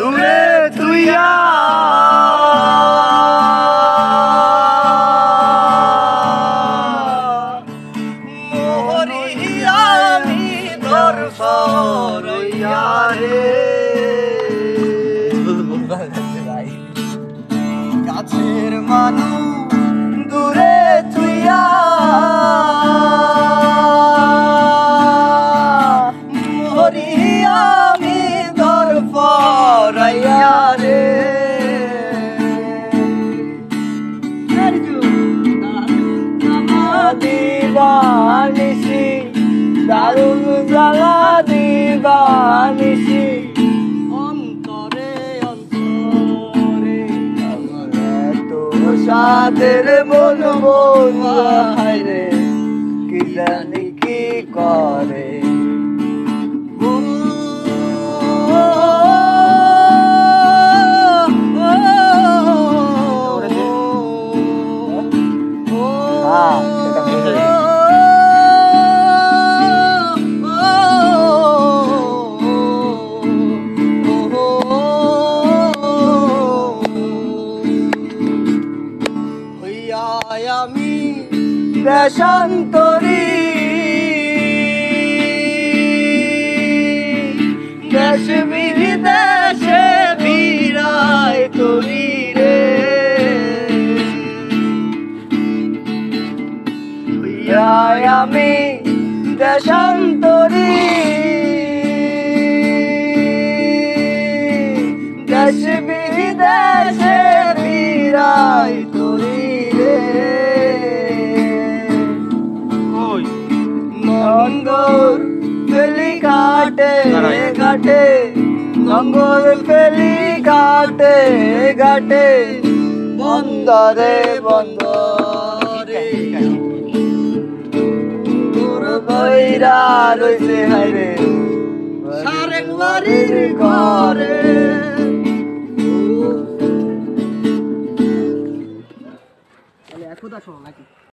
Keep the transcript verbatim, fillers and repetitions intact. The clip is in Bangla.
দূরে তুইয়া কাছের মানুষ দূরে তুইয়া মরি আমি তোর পরাইয়া রে দিবানিসি দারুণ জ্বালা দিবানিসি অন্তরে অন্তরে সাদের মন মন রে কি জানি কি করে আমি দেশান্তরী দেশ বিদেশে বিরাই তরি রে আমি দেশান্তরী দেশ বিদেশে বিরাই তরি রে নঙ্গর ফেলি ঘাটে ঘাটে নঙ্গর ফেলি ঘাটে ঘাটে বন্দরে বন্দরে তোর বৈরা রইছে হাইরে সারেং বাড়ির ঘরে একদা শোনো নাকি